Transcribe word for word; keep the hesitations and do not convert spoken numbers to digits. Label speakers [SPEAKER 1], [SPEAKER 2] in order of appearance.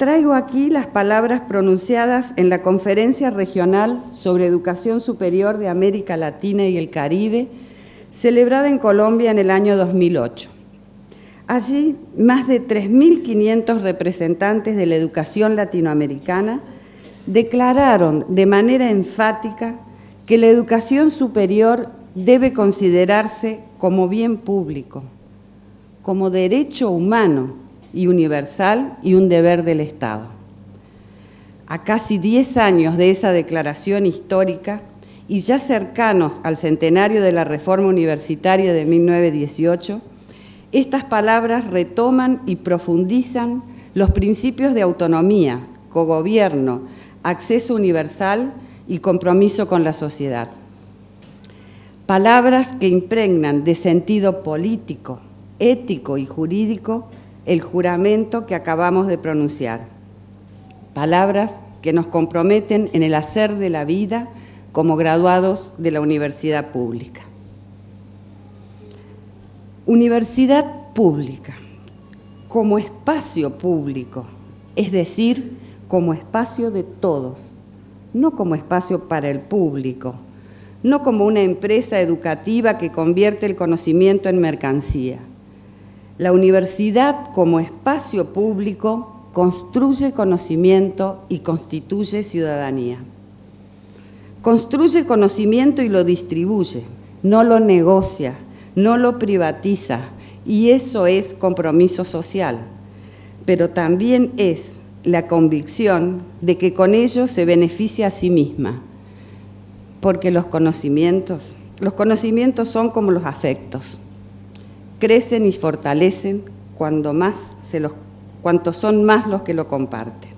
[SPEAKER 1] Traigo aquí las palabras pronunciadas en la Conferencia Regional sobre Educación Superior de América Latina y el Caribe, celebrada en Colombia en el año dos mil ocho. Allí, más de tres mil quinientos representantes de la educación latinoamericana declararon de manera enfática que la educación superior debe considerarse como bien público, como derecho humano y universal y un deber del Estado. A casi diez años de esa declaración histórica y ya cercanos al centenario de la Reforma Universitaria de mil novecientos dieciocho, estas palabras retoman y profundizan los principios de autonomía, cogobierno, acceso universal y compromiso con la sociedad. Palabras que impregnan de sentido político, ético y jurídico el juramento que acabamos de pronunciar. Palabras que nos comprometen en el hacer de la vida como graduados de la universidad pública. Universidad pública, como espacio público, es decir, como espacio de todos, no como espacio para el público, no como una empresa educativa que convierte el conocimiento en mercancía. La universidad como espacio público construye conocimiento y constituye ciudadanía. Construye conocimiento y lo distribuye, no lo negocia, no lo privatiza, y eso es compromiso social, pero también es la convicción de que con ello se beneficia a sí misma, porque los conocimientos, los conocimientos son como los afectos, crecen y fortalecen cuando más se los, cuanto son más los que lo comparten.